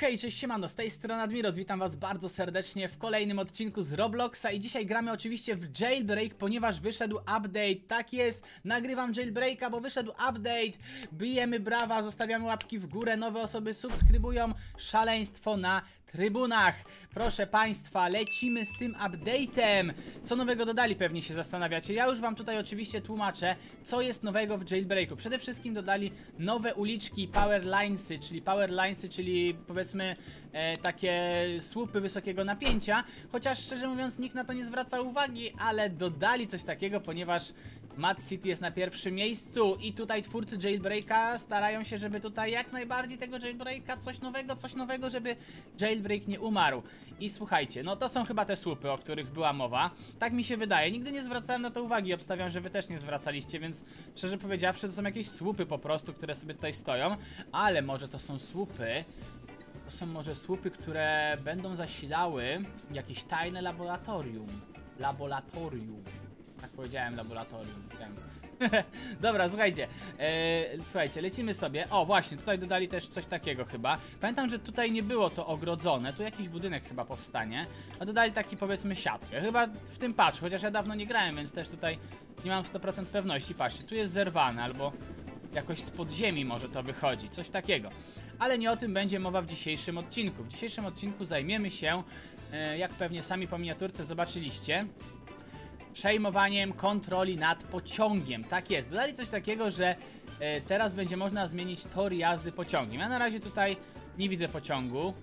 Hej, cześć, siemano, z tej strony Admiros, witam was bardzo serdecznie w kolejnym odcinku z Robloxa i dzisiaj gramy oczywiście w Jailbreak, ponieważ wyszedł update. Tak jest, nagrywam Jailbreaka, bo wyszedł update. Bijemy brawa, zostawiamy łapki w górę, nowe osoby subskrybują, szaleństwo na trybunach. Proszę państwa, lecimy z tym update'em. Co nowego dodali, pewnie się zastanawiacie. Ja już wam tutaj oczywiście tłumaczę, co jest nowego w Jailbreaku. Przede wszystkim dodali nowe uliczki, power linesy, czyli powiedzmy takie słupy wysokiego napięcia. Chociaż szczerze mówiąc nikt na to nie zwraca uwagi, ale dodali coś takiego, ponieważ Mad City jest na pierwszym miejscu i tutaj twórcy Jailbreaka starają się, żeby tutaj jak najbardziej tego Jailbreaka coś nowego, żeby Jailbreak nie umarł. I słuchajcie, no to są chyba te słupy, o których była mowa. Tak mi się wydaje, nigdy nie zwracałem na to uwagi, obstawiam, że wy też nie zwracaliście, więc szczerze powiedziawszy to są jakieś słupy po prostu, które sobie tutaj stoją. Ale może to są słupy, które będą zasilały jakieś tajne laboratorium. Tak powiedziałem, laboratorium. Dobra, słuchajcie, lecimy sobie. O, właśnie, tutaj dodali też coś takiego chyba. Pamiętam, że tutaj nie było to ogrodzone. Tu jakiś budynek chyba powstanie. A dodali taki, powiedzmy, siatkę. Chyba w tym patchu, chociaż ja dawno nie grałem, więc też tutaj nie mam 100% pewności. Patrzcie, tu jest zerwane, albo jakoś z podziemi może to wychodzi. Coś takiego. Ale nie o tym będzie mowa w dzisiejszym odcinku. W dzisiejszym odcinku zajmiemy się, jak pewnie sami po miniaturce zobaczyliście, przejmowaniem kontroli nad pociągiem. Tak jest, dodali coś takiego, że teraz będzie można zmienić tor jazdy pociągiem. Ja na razie tutaj nie widzę pociągu,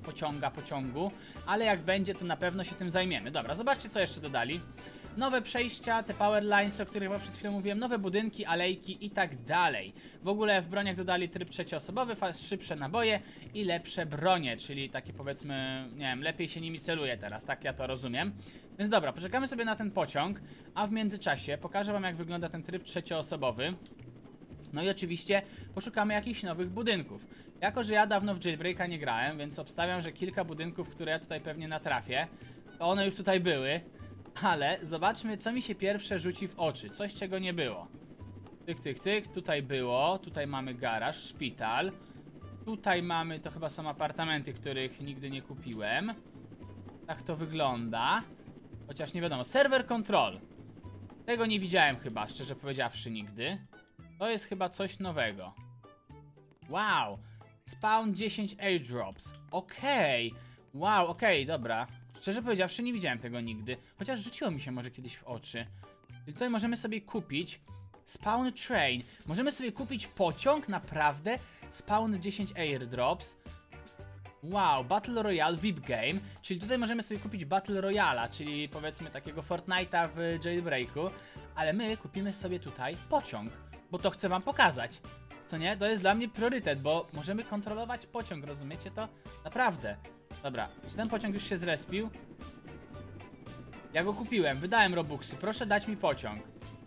ale jak będzie, to na pewno się tym zajmiemy. Dobra, zobaczcie, co jeszcze dodali. Nowe przejścia, te power lines, o których wam przed chwilą mówiłem, nowe budynki, alejki i tak dalej. W ogóle w broniach dodali tryb trzecioosobowy, szybsze naboje i lepsze bronie, czyli takie, powiedzmy, nie wiem, lepiej się nimi celuje teraz, tak ja to rozumiem. Więc dobra, poczekamy sobie na ten pociąg, a w międzyczasie pokażę wam, jak wygląda ten tryb trzecioosobowy. No i oczywiście poszukamy jakichś nowych budynków. Jako że ja dawno w Jailbreaka nie grałem, więc obstawiam, że kilka budynków, które ja tutaj pewnie natrafię, to one już tutaj były. Ale zobaczmy, co mi się pierwsze rzuci w oczy. Coś, czego nie było. Tyk. Tutaj było. Tutaj mamy garaż, szpital. Tutaj mamy, to chyba są apartamenty, których nigdy nie kupiłem. Tak to wygląda. Chociaż nie wiadomo. Server control. Tego nie widziałem chyba, szczerze powiedziawszy, nigdy. To jest chyba coś nowego. Wow. Spawn 10 airdrops. Okej. Wow, okej, dobra. Szczerze powiedziawszy, nie widziałem tego nigdy. Chociaż rzuciło mi się może kiedyś w oczy. I tutaj możemy sobie kupić Spawn Train. Możemy sobie kupić pociąg, naprawdę? Spawn 10 airdrops. Wow, Battle Royale VIP Game. Czyli tutaj możemy sobie kupić Battle Royala, czyli powiedzmy takiego Fortnite'a w Jailbreaku. Ale my kupimy sobie tutaj pociąg, bo to chcę wam pokazać. Co nie? To jest dla mnie priorytet, bo możemy kontrolować pociąg, rozumiecie to? Naprawdę. Dobra, czy ten pociąg już się zrespił? Ja go kupiłem, wydałem robuxy, proszę dać mi pociąg.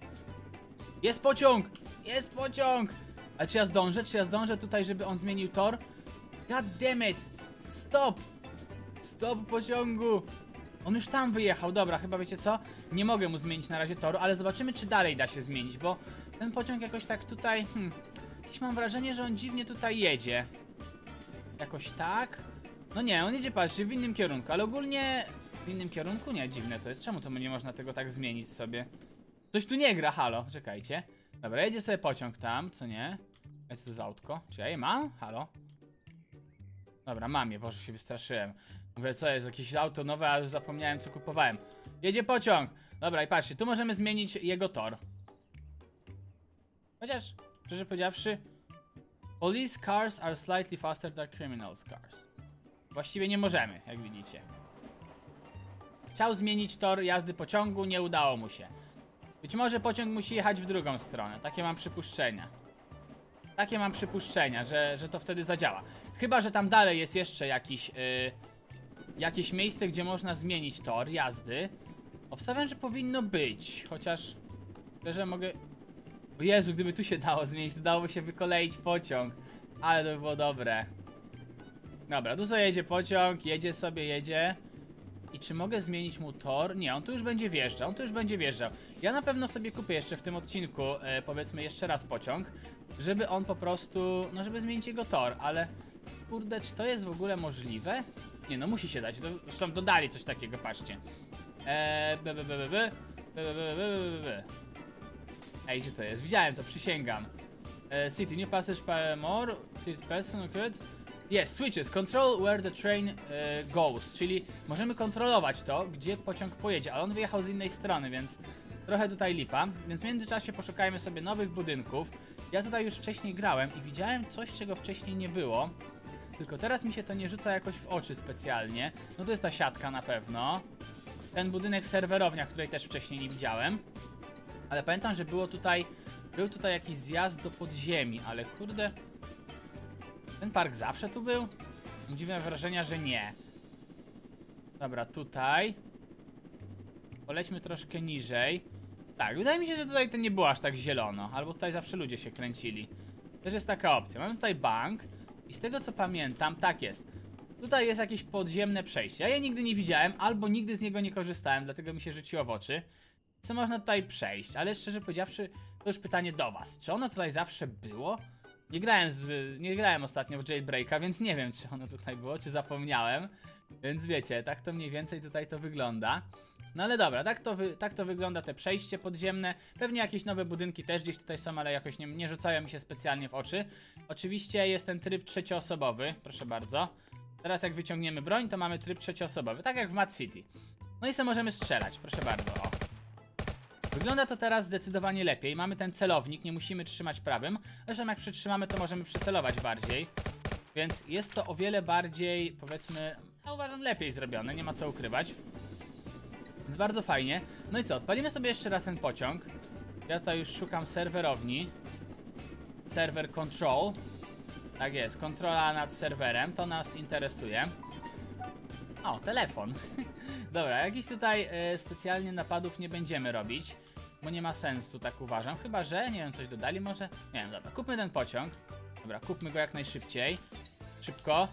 Jest pociąg! Jest pociąg! Ale czy ja zdążę tutaj, żeby on zmienił tor? God damn it! Stop! Stop pociągu! On już tam wyjechał, dobra, chyba wiecie co? Nie mogę mu zmienić na razie toru, ale zobaczymy, czy dalej da się zmienić, bo ten pociąg jakoś tak tutaj... Jakieś mam wrażenie, że on dziwnie tutaj jedzie. Jakoś tak? No nie, on jedzie, patrzcie, w innym kierunku, ale ogólnie... W innym kierunku? Nie, dziwne to jest. Czemu to nie można tego tak zmienić sobie? Coś tu nie gra, halo, czekajcie. Dobra, jedzie sobie pociąg tam, co nie? Co to za autko? Czy ja je mam? Halo? Dobra, mam je, boże, się wystraszyłem. Mówię, co jest, jakieś auto nowe, a już zapomniałem, co kupowałem. Jedzie pociąg! Dobra, i patrzcie, tu możemy zmienić jego tor. Chociaż, szczerze powiedziawszy, police cars are slightly faster than criminals cars. Właściwie nie możemy, jak widzicie. Chciał zmienić tor jazdy pociągu, nie udało mu się. Być może pociąg musi jechać w drugą stronę. Takie mam przypuszczenia. Że to wtedy zadziała. Chyba że tam dalej jest jeszcze jakieś miejsce, gdzie można zmienić tor jazdy. Obstawiam, że powinno być. Chociaż szczerze mogę... O Jezu, gdyby tu się dało zmienić, to dałoby się wykoleić pociąg. Ale to by było dobre. Dobra, tu sobie jedzie pociąg, jedzie. I czy mogę zmienić mu tor? Nie, on tu już będzie wjeżdżał, Ja na pewno sobie kupię jeszcze w tym odcinku, powiedzmy jeszcze raz pociąg, żeby on po prostu, no żeby zmienić jego tor, ale Kurde, czy to jest w ogóle możliwe? Nie, no musi się dać. Zresztą dodali coś takiego, patrzcie. Ej, gdzie to jest? Widziałem to, przysięgam. City, new passage by more. Person, good. Yes, switches. Control where the train goes. Czyli możemy kontrolować to, gdzie pociąg pojedzie. Ale on wyjechał z innej strony, więc trochę tutaj lipa. Więc w międzyczasie poszukajmy sobie nowych budynków. Ja tutaj już wcześniej grałem i widziałem coś, czego wcześniej nie było. Tylko teraz mi się to nie rzuca jakoś w oczy specjalnie. No to jest ta siatka na pewno. Ten budynek serwerownia, której też wcześniej nie widziałem. Ale pamiętam, że był tutaj jakiś zjazd do podziemi, ale kurde... Ten park zawsze tu był? Mam dziwne wrażenia, że nie. Dobra, tutaj. Polećmy troszkę niżej. Tak, wydaje mi się, że tutaj to nie było aż tak zielono. Albo tutaj zawsze ludzie się kręcili. Też jest taka opcja. Mamy tutaj bank. I z tego co pamiętam, tak jest. Tutaj jest jakieś podziemne przejście. Ja je nigdy nie widziałem, albo nigdy z niego nie korzystałem, dlatego mi się rzuciło w oczy. Co można tutaj przejść? Ale szczerze powiedziawszy, to już pytanie do was. Czy ono tutaj zawsze było? Nie grałem ostatnio w Jailbreaka, więc nie wiem, czy ono tutaj było, czy zapomniałem. Więc wiecie, tak to mniej więcej tutaj to wygląda. No ale dobra, tak to wygląda te przejście podziemne. Pewnie jakieś nowe budynki też gdzieś tutaj są, ale jakoś nie rzucają mi się specjalnie w oczy. Oczywiście jest ten tryb trzecioosobowy, proszę bardzo. Teraz jak wyciągniemy broń, to mamy tryb trzecioosobowy, tak jak w Mad City. No i sobie możemy strzelać, proszę bardzo, o. Wygląda to teraz zdecydowanie lepiej. Mamy ten celownik, nie musimy trzymać prawym. Zresztą jak przytrzymamy, to możemy przycelować bardziej. Więc jest to o wiele bardziej, powiedzmy, ja uważam, lepiej zrobione, nie ma co ukrywać. Więc bardzo fajnie. No i co, odpalimy sobie jeszcze raz ten pociąg. Ja tutaj już szukam serwerowni. Server control. Tak jest, kontrola nad serwerem, to nas interesuje. O, telefon. Dobra, jakichś tutaj specjalnie napadów nie będziemy robić, bo nie ma sensu, tak uważam. Chyba że, nie wiem, coś dodali może? Nie wiem, dobra, kupmy ten pociąg. Dobra, kupmy go jak najszybciej. Szybko.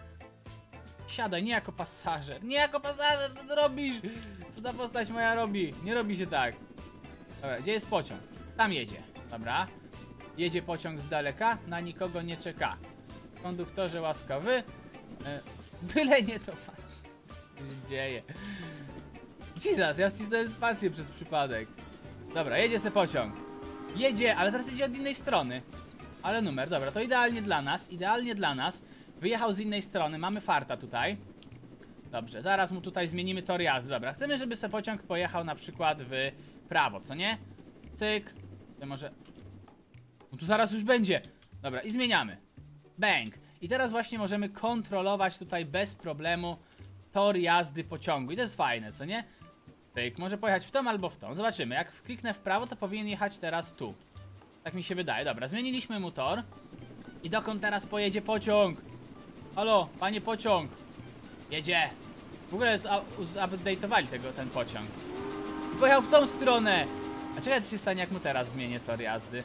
Siadaj, nie jako pasażer. Nie jako pasażer, co ty robisz? Co ta postać moja robi? Nie robi się tak. Dobra, gdzie jest pociąg? Tam jedzie. Dobra. Jedzie pociąg z daleka, na nikogo nie czeka. Konduktorze łaskawy. Byle nie to... Co się dzieje? Jesus, ja wcisnąłem spację przez przypadek. Dobra, jedzie se pociąg. Jedzie, ale teraz jedzie od innej strony. Ale numer, dobra, to idealnie dla nas. Idealnie dla nas. Wyjechał z innej strony, mamy farta tutaj. Dobrze, zaraz mu tutaj zmienimy tor jazdy. Dobra, chcemy, żeby se pociąg pojechał na przykład w prawo, co nie? Cyk. To może... No tu zaraz już będzie. Dobra, i zmieniamy. Bang. I teraz właśnie możemy kontrolować tutaj bez problemu tor jazdy pociągu. I to jest fajne, co nie? Pyk, może pojechać w tą albo w tą. Zobaczymy, jak kliknę w prawo, to powinien jechać teraz tu. Tak mi się wydaje. Dobra, zmieniliśmy mu tor. I dokąd teraz pojedzie pociąg? Halo, panie pociąg. Jedzie. W ogóle zupdate'owali ten pociąg. I pojechał w tą stronę. A czekaj, co się stanie, jak mu teraz zmienię tor jazdy.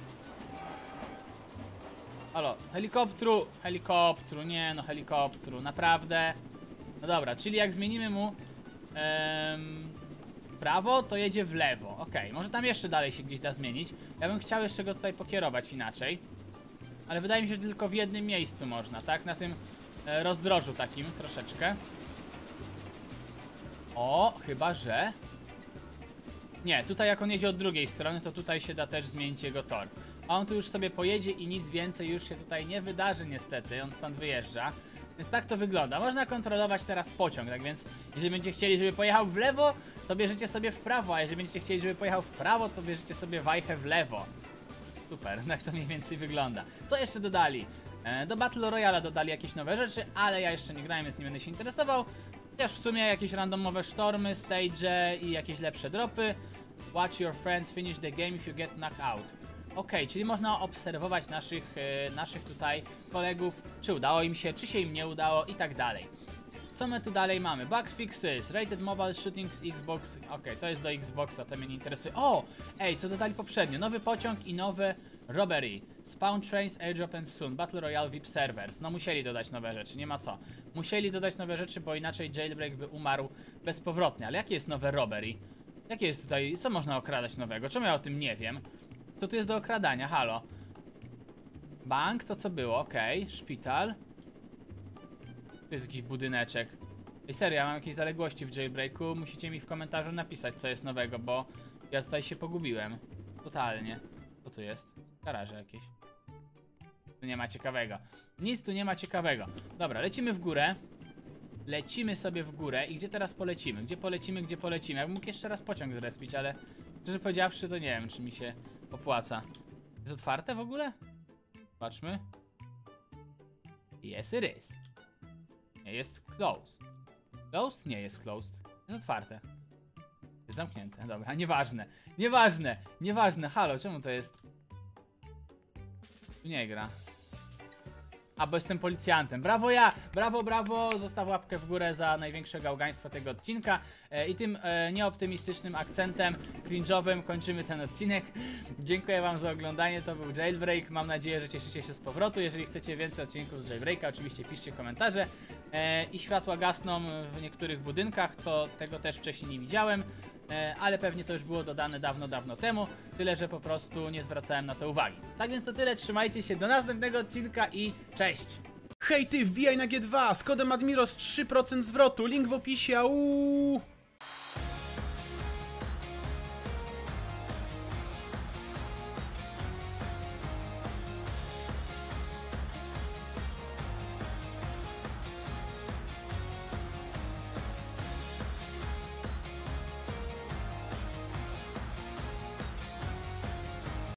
Halo, helikoptru. Helikoptru, nie no, helikoptru, naprawdę. No dobra, czyli jak zmienimy mu prawo, to jedzie w lewo. Okej, może tam jeszcze dalej się gdzieś da zmienić. Ja bym chciał jeszcze go tutaj pokierować inaczej. Ale wydaje mi się, że tylko w jednym miejscu można, tak? Na tym rozdrożu takim troszeczkę. O, chyba że... Nie, tutaj jak on jedzie od drugiej strony, to tutaj się da też zmienić jego tor. A on tu już sobie pojedzie i nic więcej już się tutaj nie wydarzy niestety. On stąd wyjeżdża. Więc tak to wygląda. Można kontrolować teraz pociąg, tak więc jeżeli będziecie chcieli, żeby pojechał w lewo, to bierzecie sobie w prawo, a jeżeli będziecie chcieli, żeby pojechał w prawo, to bierzecie sobie wajchę w lewo. Super, tak to mniej więcej wygląda. Co jeszcze dodali? Do Battle Royale dodali jakieś nowe rzeczy, ale ja jeszcze nie grałem, więc nie będę się interesował. Chociaż w sumie jakieś randomowe sztormy, stage i jakieś lepsze dropy. Watch your friends finish the game if you get knocked out. Okej, czyli można obserwować naszych tutaj kolegów, czy udało im się, czy się im nie udało i tak dalej. Co my tu dalej mamy? Bug fixes, rated mobile shootings, Xbox. Okej, to jest do Xboxa, to mnie nie interesuje. O! Ej, co dodali poprzednio? Nowy pociąg i nowe robbery. Spawn trains, airdrop and soon. Battle Royale VIP servers. No musieli dodać nowe rzeczy, nie ma co. Musieli dodać nowe rzeczy, bo inaczej jailbreak by umarł bezpowrotnie. Ale jakie jest nowe robbery? Jakie jest tutaj, co można okradać nowego? Czemu ja o tym nie wiem? Co tu jest do okradania? Halo. Bank, to co było? Okej, szpital. To jest jakiś budyneczek. Ej, serio, ja mam jakieś zaległości w jailbreaku. Musicie mi w komentarzu napisać, co jest nowego, bo ja tutaj się pogubiłem. Totalnie. Co tu jest? Garaże jakieś. Tu nie ma ciekawego. Nic tu nie ma ciekawego. Dobra, lecimy w górę. Lecimy sobie w górę. I gdzie teraz polecimy? Gdzie polecimy? Ja bym mógł jeszcze raz pociąg zrespić, ale szczerze powiedziawszy, to nie wiem, czy mi się opłaca. Jest otwarte w ogóle? Patrzmy. Yes, it is. Nie, jest closed. Closed? Nie jest closed. Jest otwarte. Jest zamknięte. Dobra, nieważne. Nieważne. Halo, czemu to jest? Tu nie gra. A, bo jestem policjantem. Brawo ja! Brawo! Zostaw łapkę w górę za największe gałgaństwo tego odcinka. I tym nieoptymistycznym akcentem cringe'owym kończymy ten odcinek. Dziękuję wam za oglądanie. To był Jailbreak. Mam nadzieję, że cieszycie się z powrotu. Jeżeli chcecie więcej odcinków z Jailbreaka, oczywiście piszcie komentarze. I światła gasną w niektórych budynkach, co tego też wcześniej nie widziałem. Ale pewnie to już było dodane dawno temu. Tyle, że po prostu nie zwracałem na to uwagi. Tak więc to tyle, trzymajcie się, do następnego odcinka i cześć! Hej ty, wbijaj na G2 z kodem Admiros 3% zwrotu, link w opisie, auuu.